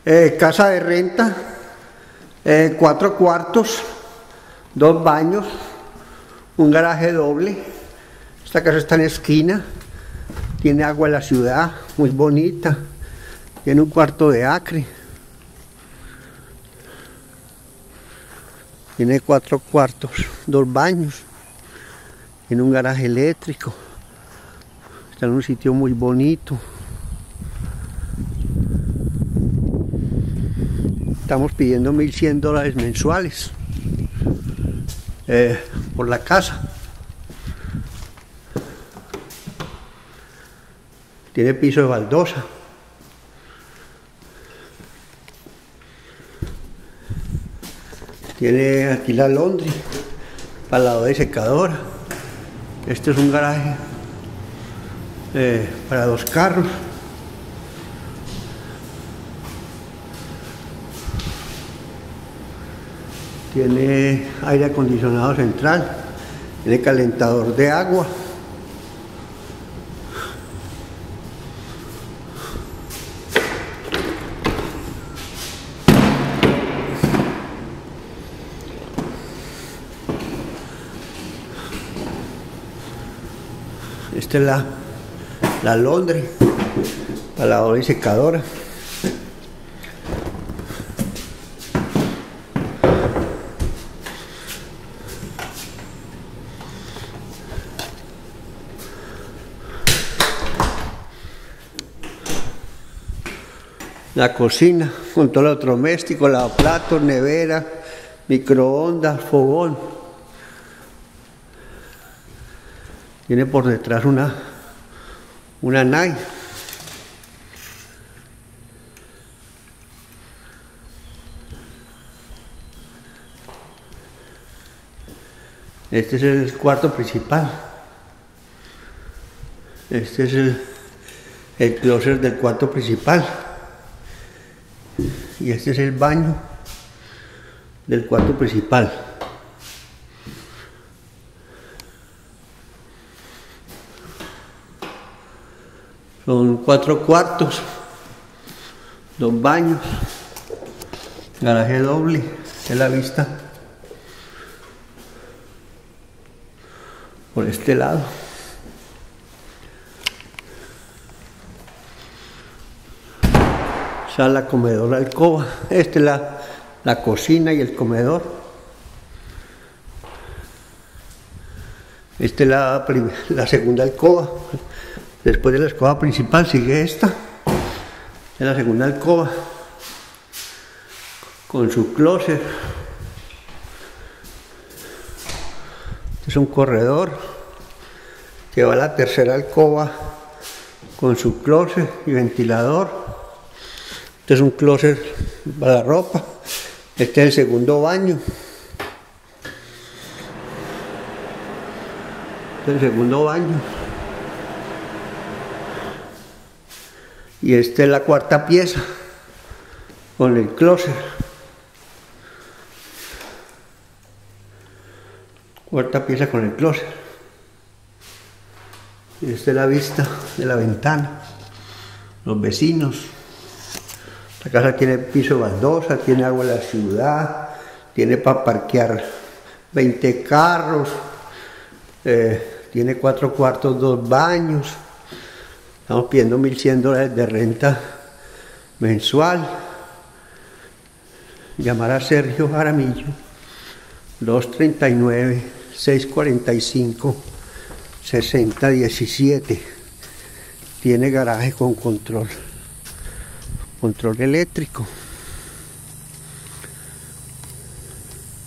Casa de renta, 4 cuartos, 2 baños, un garaje doble. Esta casa está en esquina, tiene agua en la ciudad, muy bonita, tiene un cuarto de acre, tiene 4 cuartos, 2 baños, tiene un garaje eléctrico, está en un sitio muy bonito. Estamos pidiendo $1,100 mensuales por la casa. Tiene piso de baldosa. Tiene aquí la laundry para lavado de secadora. Este es un garaje para 2 carros. Tiene aire acondicionado central, tiene calentador de agua. Esta es la laundry para lavadora y secadora. La cocina con todo lo electrodoméstico, lavaplatos, nevera, microondas, fogón. Tiene por detrás una NAI. Este es el cuarto principal. Este es el closet del cuarto principal. Y este es el baño del cuarto principal. Son 4 cuartos, 2 baños, garaje doble, es la vista por este lado. Sala, comedor, alcoba. Esta es la cocina y el comedor. Esta es la segunda alcoba. Después de la alcoba principal sigue esta. Es la segunda alcoba con su closet. Este es un corredor que va a la tercera alcoba con su closet y ventilador. Este es un closet para la ropa. Este es el segundo baño. Este es el segundo baño. Y esta es la cuarta pieza con el closet. Cuarta pieza con el closet. Y esta es la vista de la ventana. Los vecinos. La casa tiene piso de baldosa, tiene agua en la ciudad, tiene para parquear 20 carros, tiene 4 cuartos, 2 baños. Estamos pidiendo $1,100 de renta mensual. Llamar a Sergio Jaramillo, 239-645-6017. Tiene garaje con control eléctrico.